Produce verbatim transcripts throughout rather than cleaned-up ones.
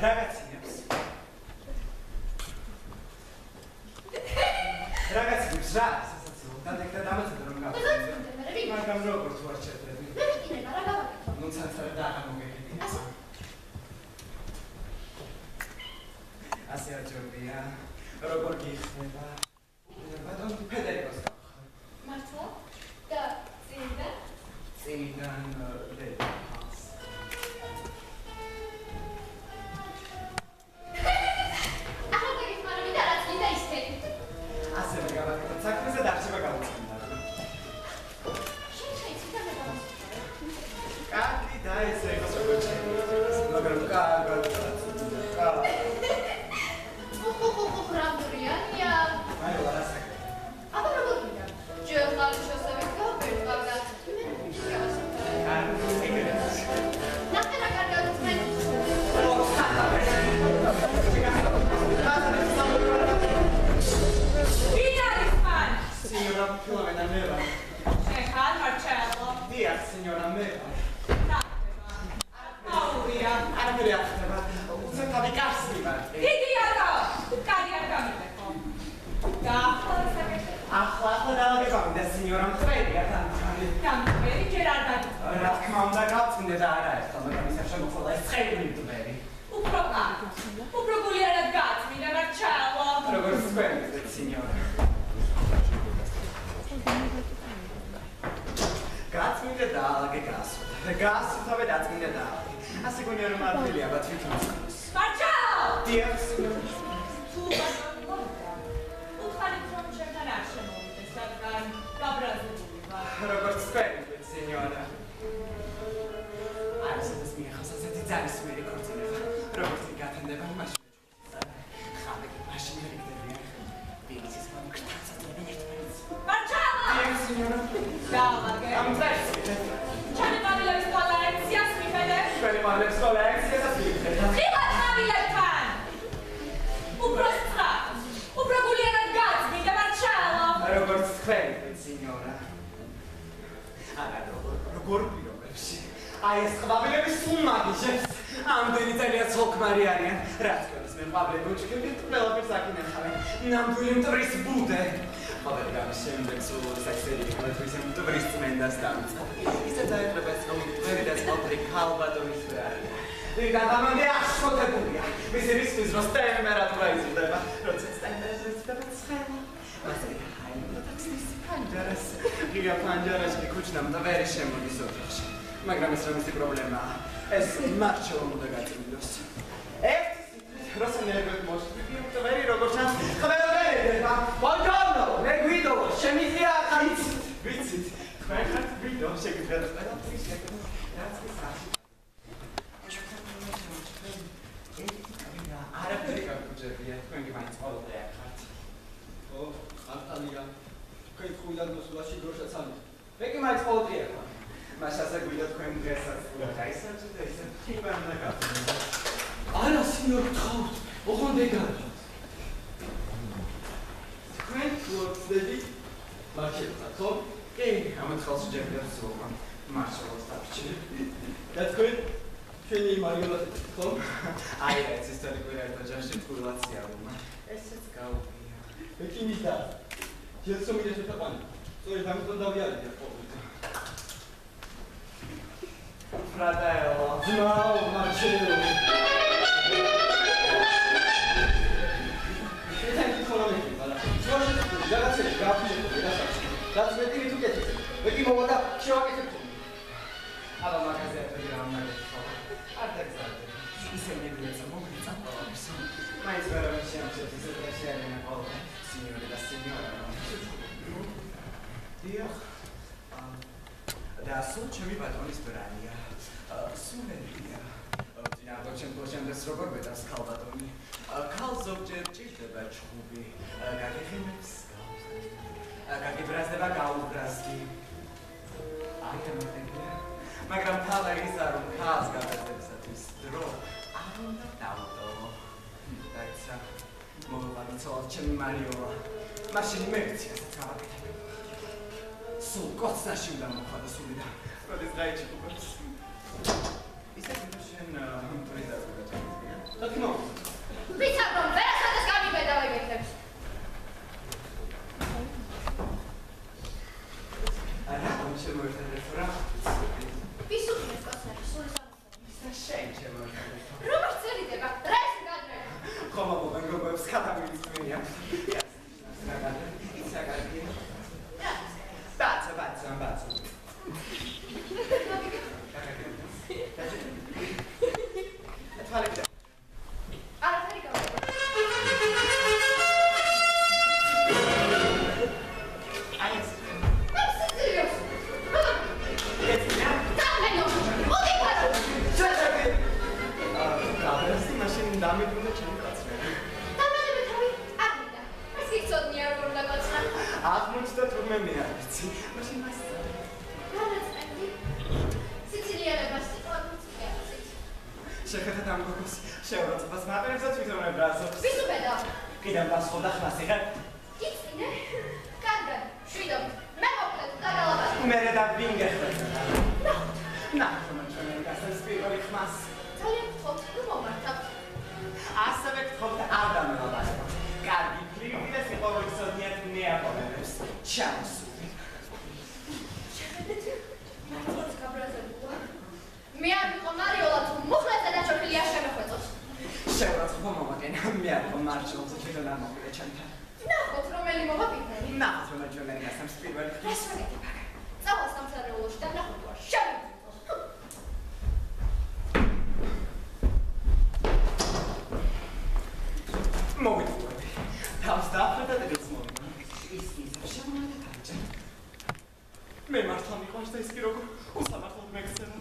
Ragazzi, ragazzi, bravo, tanto che da me non mi ma che non lo posso accettare. Non sa stare da non che Así Giorgia, Robert Gicheva, Madame Federico Stoch. Marta, da Zeda? Zedan Lady Hans. Aha, tak jak ma robić teraz, nie daj się. A se megava che sa cosa darci magava un Cześć, co tam jest? Cacchi, dai, sei cosa facendo? Ma per un cargo, ah. Правда, реально. Ma io la sai. А потом выглядит. Че, я знала, что совет капает, когда именно сейчас. Ah, sì che Нахера карга смотри. Oh, stata bene. Finalisman! Signora Filomena Meva. Čekaj, Marcello. Dia, signora Meva. Paulija. Ara mi reakteva. Sentavi casti, ma. Idiota! Kad ja tam idemo? Da, hvala se već. Ah, hvala da ga vam, da signora Antredi, a tanto. Tam veri Gerarda. Rak mam da gat ne da ara, tamo da mi se facciamo con la strada bene. Uprovato. Uprogulje ragazzi, da Marcello. Prego spende, signora. Grazie mille dalla che caso. Grazie, fa vedete mille dalla. A seconda di una figlia, va tutto. Marcello! Dia, signora. Tu, guarda, uchwali proszę na nasze mówię, stawka dobra zbywa. Robert spende, signora. Ah, se das mir cosa se ti zari su mi ricordo ne fa. Robert ti gata ne va ma. Khale che ma shi mi ricordo. Bene, si sta increstando di venire per isso. Marcello! Dia, signora. Dalla, che... Am preso. Ce ne fammi la scuola Alexia, mi vede? Per ma le scuole ex da figlia. Prima fammi la pan! Un prostrato! Un progulia ragazzi, da Marcello! Robert spende, signora. Ah, no, gorpio, persi. Ah, jest chwabile wysłumać, Ando in Italia sok Marianie. Radko, sme Pavle Bučke, bi to bela per saki nechali. Nam tu im to risbute. Vabbè, raga, scende su sakseri, come tu siamo to vristmen da stanza. I se dai trebesco, vedi da spotri kalba do misferaria. Riga, da man de asco te buia. Mi se risku iz rostemera tu raizu deva. Roce stendere, že si da schema. Ma se riga, hajmo, no tak si panđaras. Riga panđaras, mi kuć nam to verišemo ni sotraš. Ma grame srame si problema. Es marčevo mu da ga cimljos. Efti si, Rosa ne legoj možeš. Vidim to veri rogočan. Come lo vedete, ma? Buongiorno, ne guido, še mi zjaka. Vicit, vicit. Kvekat guido, še gledaš. Gledam ti še, gradski saši. Ara prika kuđevije, kojim ima izvolu lekat. O, Antalija, kaj хуйлан досулаши гроша цани. Veki ima izvolu lekat. Ma šta se guido kojim dresat. Kajsa, če dresat. Imam na kapu. Ara, signor Traut, ochon de garda. Kwen klok sledi. Marcello, tako? Ej, a my tchos dżemler słucham. Masz ostarczy. Jatkoin, fini Mariola, tako? A jest historyku jak to szybko relacja uma. Jeszcze skałpia. Jaki mi da? Gdzie co mi jeszcze ta pani? Co jest tam to dał jadę, jak powiem. Fratello. No, Marcello. Senti solo me, guarda. Suona tu, già la sera, capi se tu, la sai. La smettimi tu che ti. Vedi mo guarda, ci va che tu. Allora, ma casetta di ramma che fa. Artezzate. I segni di questa mobilità sono. Ma in spero che ci siamo certi se piacere una volta. Signore da signora, no? Dio. Adesso c'è mi vado a sperare. Suneria. Odinato cento procento srogorbę da skalbatoni. Kalzo dzierczyte beczkubi. Jakie chymy wskałty. Jakie brazdy bagał brazdy. A ja ma tego. Ma gram pala rizarum kazga bezepsa tu stro. A on dał to. Dajca. Mowa mi co od ciemi Mariola. Masz imercja za cała pytania. Su, koc na siłę mu chwada sulida. Rody zdrajcie po prostu. I tak się na imprezę. Tak რომაც წერიდება, რა ის გადრება? ხომა მოგონგობებს გადამიწვია. იცი რა კარგია? ბაცა, ბაცა, ბაცა. თვალები და არაფერი გავაკეთე. აი ეს. სერიოზ. ეს რა? დამენო. მოდი ფარო. ჩაჭები. აა, გაბრასი მაშინ დამებრუნდა ჩემი კაცი. დამენები თავი აღიდა. ეს იცოდნია როგორ დაგაცნა. აღმოჩნდა თურმე მე არ ვიცი. მაშინ მას განაცხადი. სიცილიანებას სიტყვაც გასწრით. შეხედეთ ამ გოგოს შეურაცხყოფას მაყენებს და თვითონ ებრაზობს. ვის უბედავ? კიდევ გასხოვდა ხმას იღებ. იცინე? კარგად, შვიდობ. მე მოკლედ დაგალაბაზრდ. მერე და ვინგერხეთ. ნა, მომაჩვენე გასცემს პირველი ხმას. ძალიან გთხოვთ, ნუ მომართავთ. ასევე გთხოვთ არ დამელაბაზრო. კარგი, ფლიგიდეს იყო რომ იცოდნიათ ნეაპოლელებს. ჩამოსული. შეხედეთ, მართლაც გაბრაზებულა. მე არ ვიყო მარიოლა თუ მუხლებზე დაჩოქილი არ შემეხვეწოს. შეურაცხყოფა მომაკენა, მე არ ვიყო მარჯოლზე თვითონ არ მოკვირე ჩემთან. ნახოთ, რომელი მოვაპირდები. ნახოთ რომ აჯვენე გასცემს პირველი ხმას. ეს ვაგეთებ. წავალ სამზარეულოში და ნახოთ თუ არ შევიძინო. მოვიდოდი. თავს დააფრდა და გეცმოვიდა. ის ის შემოვიდა დაჭა. მე მართლა მიყვარს და ის კი როგორ უსამართლოდ მეკცევა.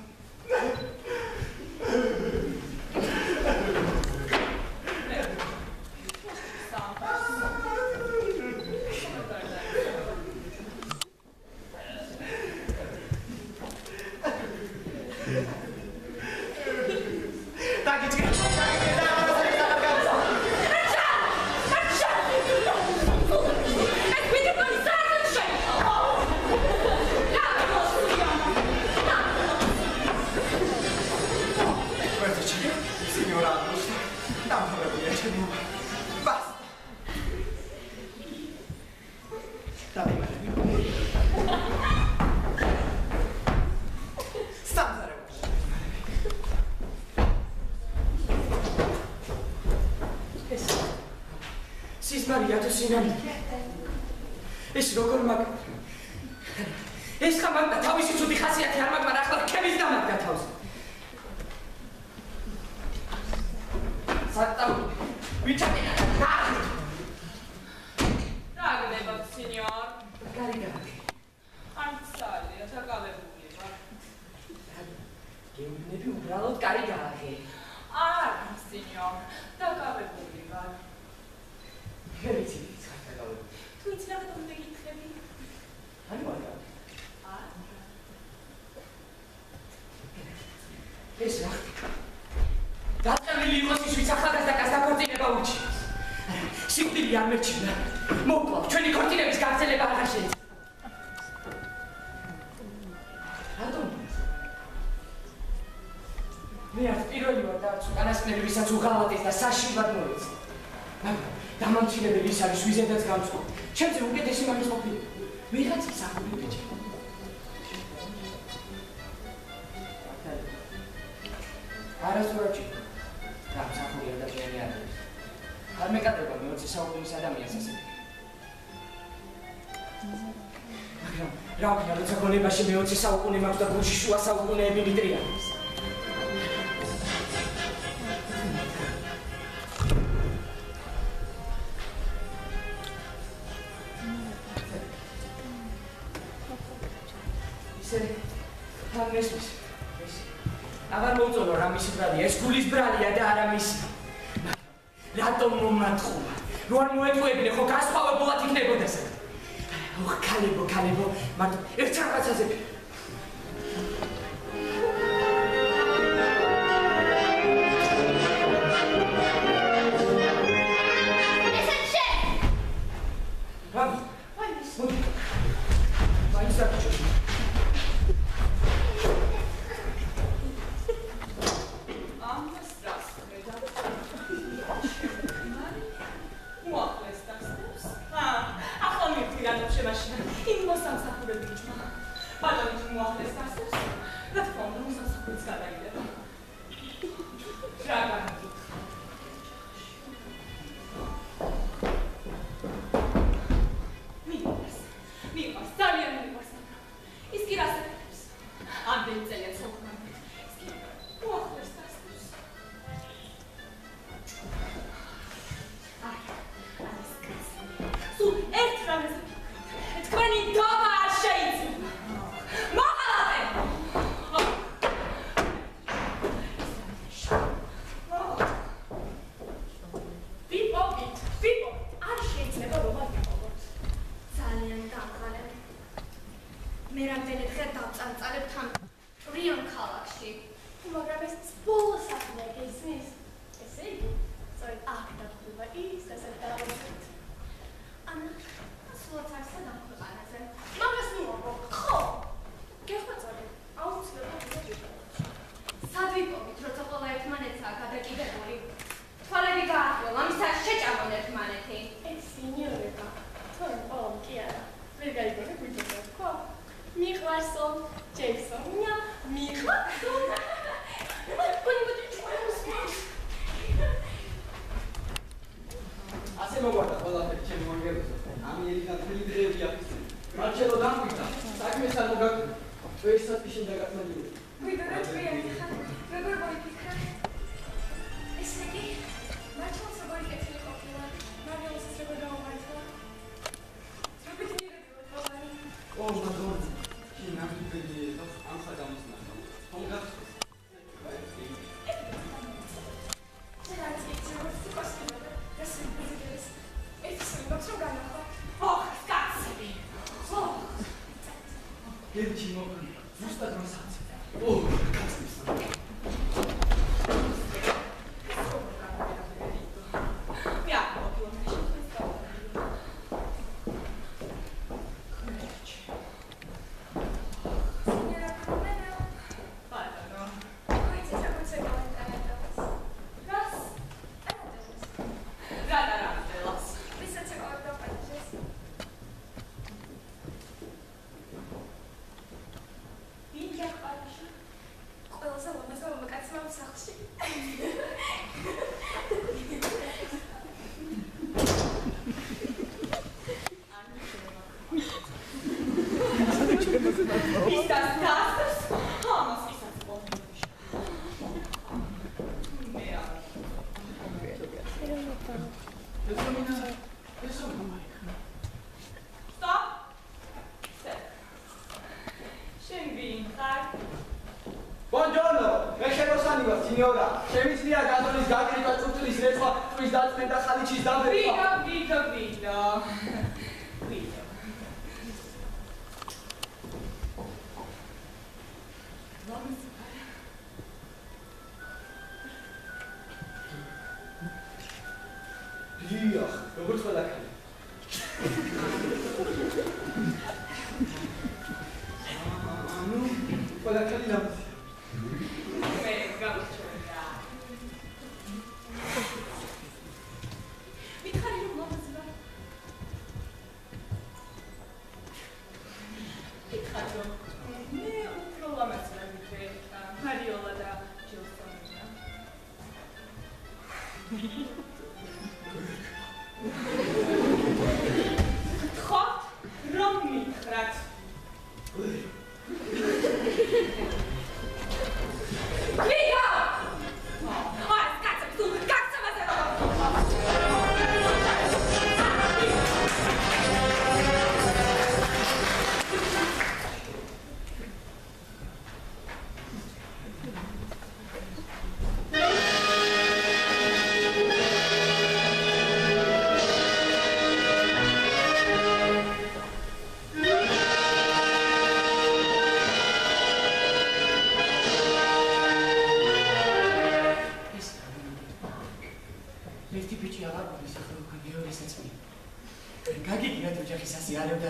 ეს როგორ მაგ ეს ხა მაგ თავისი ცუდი ხასიათი არ მაგ ახლა ქემის დამადგა თავს. საწაული ვიჩამენა რა გდებათ სენიორ? კარი კარი. ანცალია დაკავებული ვარ. გეუბნები უბრალოდ კარი გააღე. არა სენიორ, დაკავებული ვარ. მე ვიცი ის ხარ დაკავებული. თუ იცი რა გეტყვი მეკითხები? არ ვარ. არა. ეს რა? დაწყებული იყოს ის ვიც ახალგაზრდა კაცს დაქორწინება უჩინოს. სიკვდილი არ მერჩინა. მოკლავ, ჩვენი ქორწინების გაგრძელება აღარ შეიძლება. რატომ? მე არ პირველი ვარ და უკანასკნელი ვისაც უღალატეს და საშინლად მოეცა. მაგრამ დამამჩილებელი ის არის ვიზედაც გამწყო. ჩემზე უკეთესი მაგის ყოფილი. ვიღაც ისახული ბიჭი. არასდროჩი. რა მსახური ადამიანი არ არის. არ მეკადება მეოცე საუკუნის ადამიანს ასე. მაგრამ რა ვქნა როცა გონებაში მეოცე საუკუნე მაქვს და გულში შუა საუკუნეები მიტრიალებს. თან მესმის. აღარ მოუწონო რა მისი ბრალია, ეს გულის ბრალია და არა მისი. რატომ მომატყუა? რო არ მოეთუებინე, ხო გასხვავებულად იქნებოდა სად? ოხ, ქალებო, ქალებო, მარტო ერთ რაღაცაზე. ესე შე! რა? ვაი, ის. მოდი. მაინც დაგჭირდა. მოახლეს დასწრებს, რა თქმა უნდა, მოსამსახურეც გადაიდება. რა კიდებული. თვალები გააყრილ, ამისთან შეჭამონ ერთმანეთი. ეს სინიორება, თორემ ყოველ კი არა. ვერ გაიგონე გუჯობა თქო? მიყვარსო, ჯეისონია, მიყვარსო. კონი მოდი ჩუქოს. ასე მოგვარდა ყველაფერი ჩემი მონგებისა. ამიერიდან თელი დღეები აფიცე. მარჩელო დამკვიდრა. საქმეს არ მოგაკვირდა. ჩვენსაც ისინი დაგაწმენდილი. გვიდოდა ჩვენი ხარ. როგორ მოიფიქრა? ესე იგი, მარჩელს როგორი კეთილი ყოფილა? მარიელს როგორ გაუმართლა? როგორ მიერებილა თვალანი? ო, მაგორ. შენ ნამდვილად და ამ სადამოსნა. თონგაც. რაც იქცევა სიკოსტიმოდა და სიმბოლიზებს. ეს სიმბოლს რომ განახვა. ოხ, კაცები. ხო. გერჩი მოკლი. ზუსტად როსაც. ო, კაცებს. მე არ მოგიონ შეხვეწა. სინიორა პრომენო. ბატონო. Uite ce am încercat în Canadaos. Ras? Canadaos. Rada ramtelas. Vrei să ce mă dau pe acest? Vine așa. Ყველა სალამაზა მომაკაცმა მსახში. Vistas tastas. Hamas visas pomniš. Me ar. ესომინა. ესომინა. Stop. Step. შენ ვინ ხარ? Buongiorno, მე შევოსანი ვარ, სინიორა. შემიძლია გაზონის გაკრიტვა წუთლის რეცხვა, ტყვის დაწმენდა ხალიჩის დაბერვა. ვიდო, ვიდო, ვიდო. ვიდო. დიახ, როგორც ყველა ქალი. ანუ, ყველა ქალი დამცია. მე გავჩვენა. მითხარი რომ მომაძრა. იქადო. მე უფრო ლამაზი ვიყავი. მარიოლა და ჯილსონია. ხოთ რომ მითხრათ. ვიდო! აი, კაცებს თუ კაცებაზე ერთი ბიჭი აღარ ყოლის ახლა უკვე მეორესაც მე. გაგიგია თუ ჯახის ასე არებდა.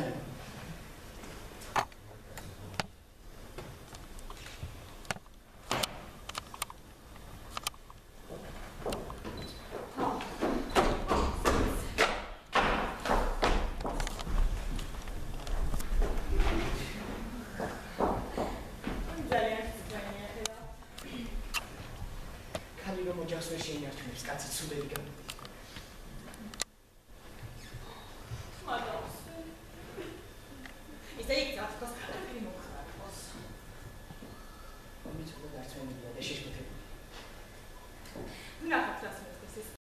ძალიან ძანიერია. ქალი რომ ოჯახს ვერ შეინარჩუნებს, კაცი ცუდები გამოდის. მაგავს. ისე იქ გასწოს კარგი მოხაროს. მიწულა დარწმუნებია და შეშფოთებული. ნახოთ რას მოხდეს ეს